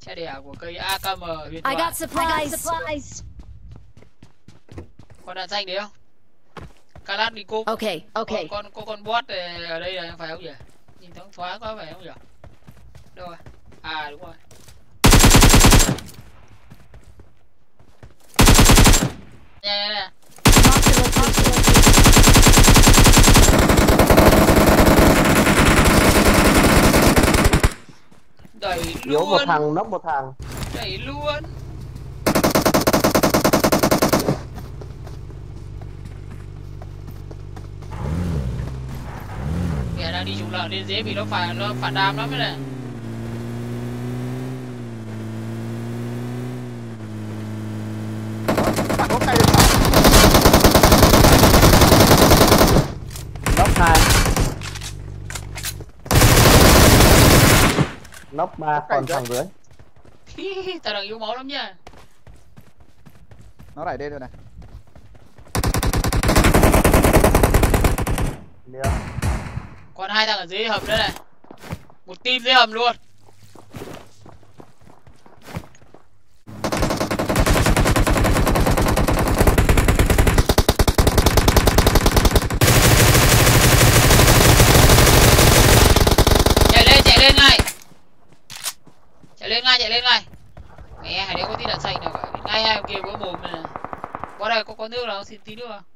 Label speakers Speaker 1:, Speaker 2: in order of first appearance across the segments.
Speaker 1: Xe đẻ của cây AKM huyền
Speaker 2: I
Speaker 1: thoại.
Speaker 2: got supplies.
Speaker 1: Con đạn xanh đấy không? Calat đi cô.
Speaker 2: Okay.
Speaker 1: Con bot ở đây là phải không nhỉ? Nhìn thoáng thoáng có phải không nhỉ? Đâu rồi? À đúng rồi. Nè. Đẩy luôn.
Speaker 3: Yếu một thằng, nóc một thằng.
Speaker 1: Đẩy luôn. Kẻ đang đi trục lợi lên dễ vì nó phản đam lắm đấy này.
Speaker 4: Có cây được không?
Speaker 3: Nóc 2. Nóc 3 còn thằng dưới.
Speaker 1: Tao đang yếu máu lắm nha.
Speaker 4: Nó đẩy lên rồi này.
Speaker 1: Còn 2 thằng ở dưới hầm nữa này. Một team dưới hầm luôn. Chạy lên ngay. Mẹ hải đéo có tí đạn xanh nào cả. Ngay hai kia có mồm này. Qua đây có nước nào, xin tí nước không?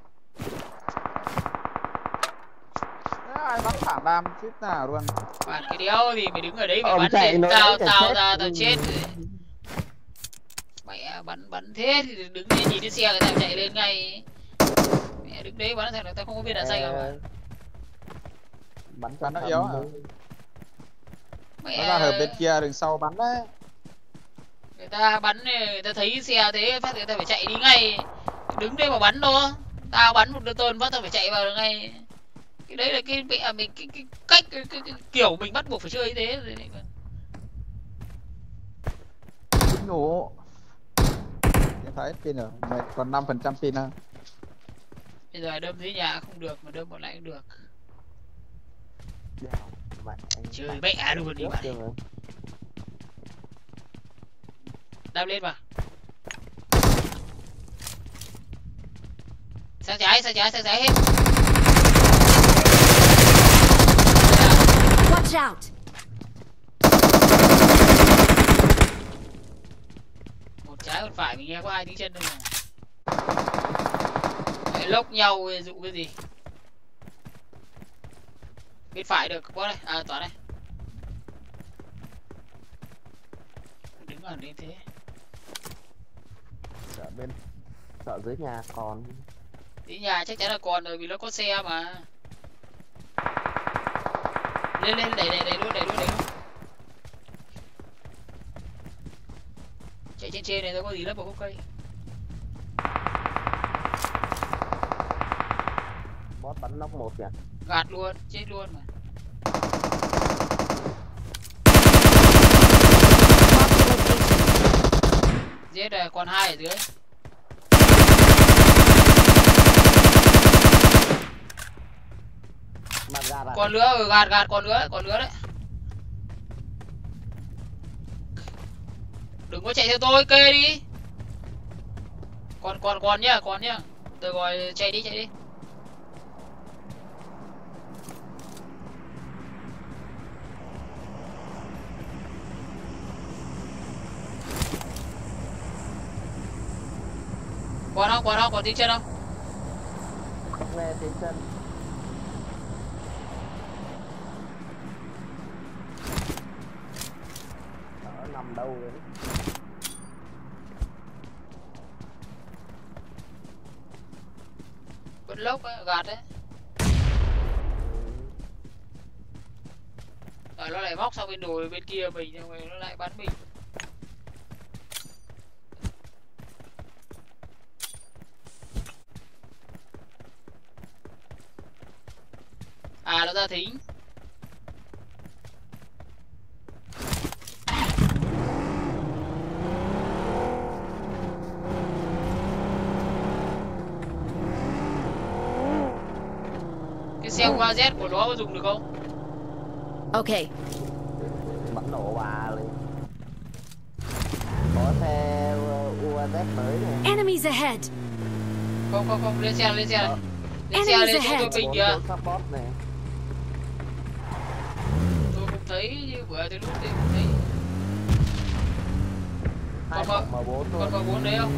Speaker 4: Ai bắn thảm đam chết nào luôn.
Speaker 1: Bạn cái đéo thì mày đứng ở đấy mày bắn thì tao chết. Mẹ bắn thế thì đứng lên nhìn cái xe người ta chạy lên ngay. Mẹ đứng đấy bắn thằng tao không có viên đạn xanh không?
Speaker 3: Bắn
Speaker 4: nó yếu à?
Speaker 1: Mẹ...
Speaker 4: Nó ra hợp bên kia đằng sau bắn đấy.
Speaker 1: Người ta bắn người ta thấy xe thế phát người ta phải chạy đi ngay. Đứng đây mà bắn thôi. Tao bắn một đợt tôn phát tao phải chạy vào ngay. Cái đấy là cái mẹ mình cái cách cái kiểu mình bắt buộc phải chơi như thế rồi này.
Speaker 4: Nổ. Em thấy pin rồi, mày còn 5% pin ha.
Speaker 1: Bây giờ đâm dưới nhà không được mà đâm bọn lại cũng được. Chơi mẹ luôn đi bạn. Đâm lên mà. Sang trái hết.
Speaker 2: Watch out.
Speaker 1: Một trái một phải mình nghe có 2 tiếng chân thôi mà. Để lốc nhau dụ cái gì. Bên phải được quá đây, à tỏa đây. Đứng ở đây thế.
Speaker 3: Sợ dưới nhà còn.
Speaker 1: Dưới nhà chắc chắn là còn rồi vì nó có xe mà. Lên đẩy luôn. Chạy trên này đâu có gì lấp vào gốc cây.
Speaker 3: Bot bắn nóc 1 kìa.
Speaker 1: Gạt luôn, chết luôn mà. Giết rồi, còn 2 ở dưới. Còn nữa, gạt còn nữa đấy. Đừng có chạy theo tôi, kê đi. Còn nhá. Tôi gọi chạy đi. Còn tiếng chân không?
Speaker 3: Không nghe tiếng chân. Nó nằm đâu rồi?
Speaker 1: Bật lốc ấy, gạt đấy. Rồi nó lại móc sang bên đồi bên kia mình nhưng mà nó lại bắn mình. À nó ra thính. Cái xe UAZ của nó có dùng được không?
Speaker 2: Okay.
Speaker 3: Bắn nổ bà lên.
Speaker 2: Enemies ahead.
Speaker 1: Không, lên xe này. Lên xe
Speaker 2: Enemies
Speaker 1: lên chỗ
Speaker 2: ahead.
Speaker 1: tôi bình
Speaker 3: Bốn
Speaker 1: kìa.
Speaker 3: chỗ support này.
Speaker 1: Tôi cũng thấy như bữa tôi lúc thì cũng thấy.
Speaker 3: Hai
Speaker 1: Còn
Speaker 3: phòng M4
Speaker 1: Còn
Speaker 3: luôn.
Speaker 1: M4 đấy không?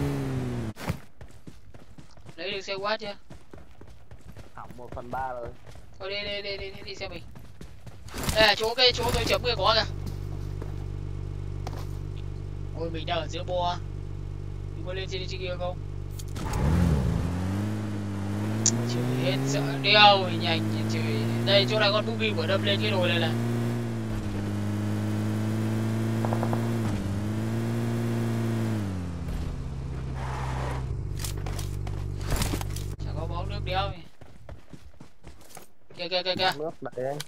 Speaker 1: Lấy được xe quát chưa?
Speaker 3: Hỏng 1/3 rồi.
Speaker 1: Thôi đi xe mình. Đây là chỗ tôi chấm kia có kìa. Ôi mình đang ở giữa bo. Mình có lên trên kia không? Trời hết sợ đeo nhanh trời. Đây chỗ này con boogie vừa đâm lên cái đồi này này. Chẳng có bóng nước đeo gì. Kìa.
Speaker 3: Nước đẩy anh.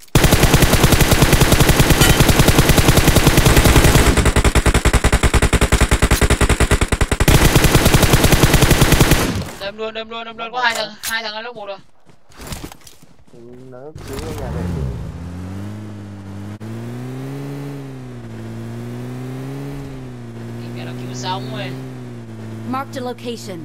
Speaker 1: Đâm luôn có hai thằng ở lúc một rồi.
Speaker 3: Nó cứu nhà vệ sinh.
Speaker 1: Cái là cứu xong rồi.
Speaker 2: Marked a location.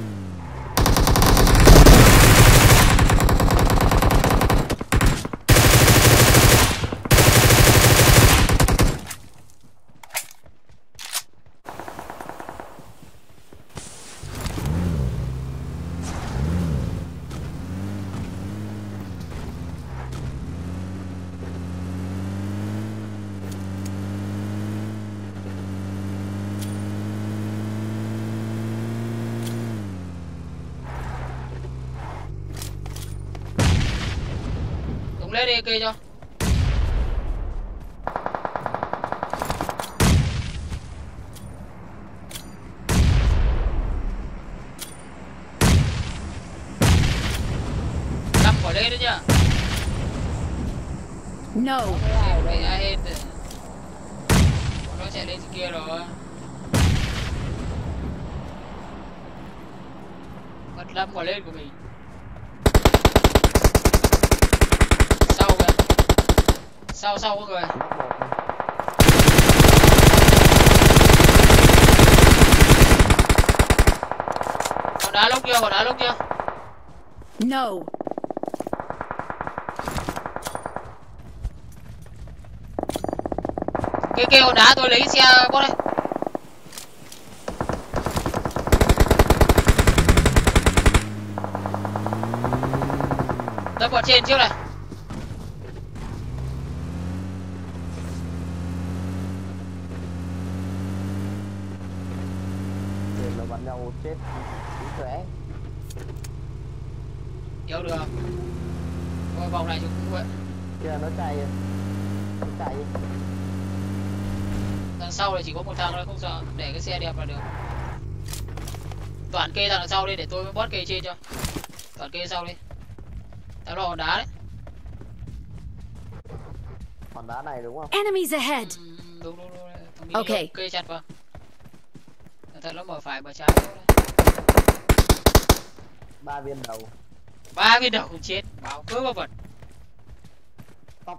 Speaker 1: Lấy đi kia cho. Đâm khỏi đây nữa chưa?
Speaker 2: No.
Speaker 1: Ai hết. Nó chạy lên trên kia rồi. Mất đâm khỏi lên của mình. Sau có người. Họ đá lúc chưa?
Speaker 2: No.
Speaker 1: Kia họ đá tôi lấy xe bot đây. Đâm vào trên trước này.
Speaker 3: Nhau chết khỏe.
Speaker 1: Vô được. Qua vòng này cũng vậy.
Speaker 3: Kìa nó chạy.
Speaker 1: Đằng sau này chỉ có một thằng thôi, không sợ, để cái xe đẹp là được. Toàn kê thằng đằng sau đi để tôi bót kê trên cho. Toàn kê sau đi. Tao lo hòn đá đấy.
Speaker 3: Hòn đá này đúng không?
Speaker 2: Enemies ahead.
Speaker 1: Đúng.
Speaker 2: Ok.
Speaker 1: Kê chặt vào. Thật nó mở phải mở trái.
Speaker 3: 3 viên đầu.
Speaker 1: 3 viên đầu cũng chết, báo cớ vào vật.
Speaker 3: Top.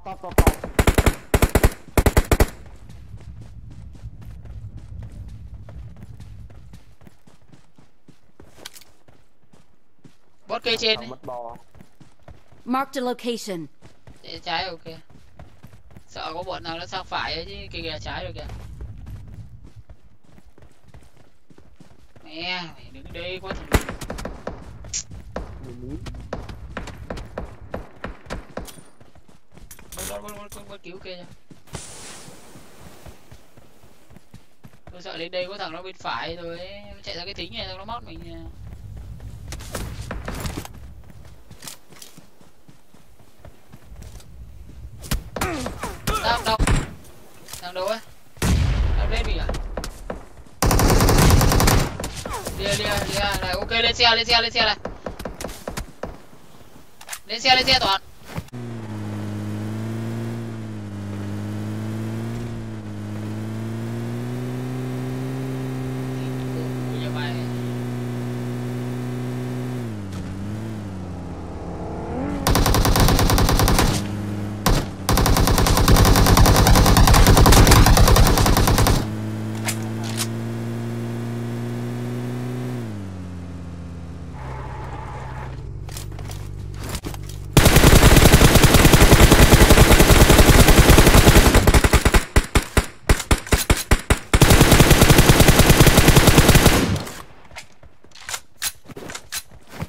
Speaker 1: Bót kê trên đi.
Speaker 3: Mất bò.
Speaker 2: Marked a location.
Speaker 1: Trái ok. Sợ có bọn nào nó sang phải ấy chứ, kìa trái rồi kìa. Mẹ, mày đứng đây quá thằng. Bớt cứu kia nha. Tôi sợ lên đây có thằng nó bên phải rồi ấy, nó chạy ra cái thính này nó móc mình nè. Đâu? Thằng đâu ấy? Đâu lên mình à? Đi này, ok lên xe này. Lên xe Toàn.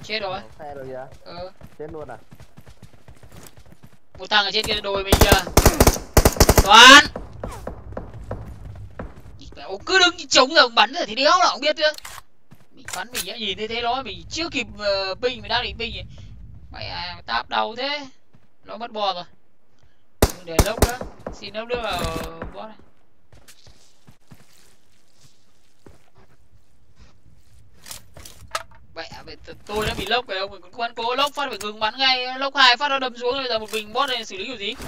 Speaker 1: Chết rồi.
Speaker 3: Xe rồi kìa.
Speaker 1: Ừ.
Speaker 3: Chết luôn à?
Speaker 1: Một thằng ở trên kia đồi mình kìa. Toàn. Mẹ cứ đứng chống rồi bắn rồi thì đéo nào không biết nữa. Mình bắn mình đã nhìn thấy thế nó mình chưa kịp ping, mình đang định ping. Mày táp đầu thế. Nó mất bò rồi. Để lốc nữa. Xin lốc nữa vào bot này. Mẹ tôi đã bị lốc phải đâu, mình còn bắn cố lốc phát phải ngừng bắn ngay, lốc 2 phát nó đâm xuống, bây giờ một mình bot này xử lý kiểu gì?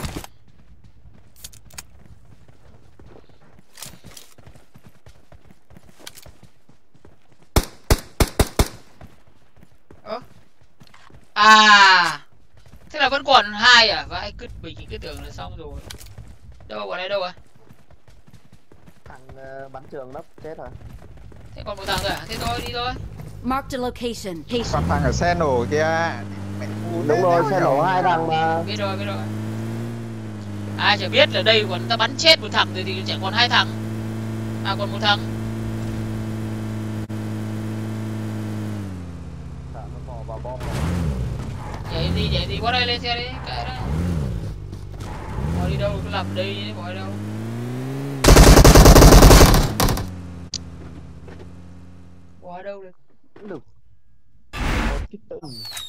Speaker 1: À, thế là vẫn còn 2 à? Vãi, mình cứ tưởng là xong rồi. Đâu bọn này đâu à?
Speaker 3: Thằng bắn trường lốc chết rồi.
Speaker 1: Thế còn một thằng rồi à? Thế thôi đi thôi.
Speaker 2: Marked a location.
Speaker 4: Còn thằng ở xe nổ kia. Mẹ ngu thế,
Speaker 3: Đúng rồi,
Speaker 4: đéo
Speaker 3: xe
Speaker 4: hiểu.
Speaker 3: nổ 2 thằng mà.
Speaker 1: Biết rồi, biết rồi. Ai chả biết là đây còn ta bắn chết một thằng rồi thì chỉ còn 2 thằng. À còn một thằng.
Speaker 3: Sợ nó vò vào bom.
Speaker 1: Nhảy gì qua đây lên xe đi, kệ đó. Bỏ đi đâu cứ làm đây, bỏ đi đâu. Bỏ đâu được.
Speaker 3: Được. Một cái tự.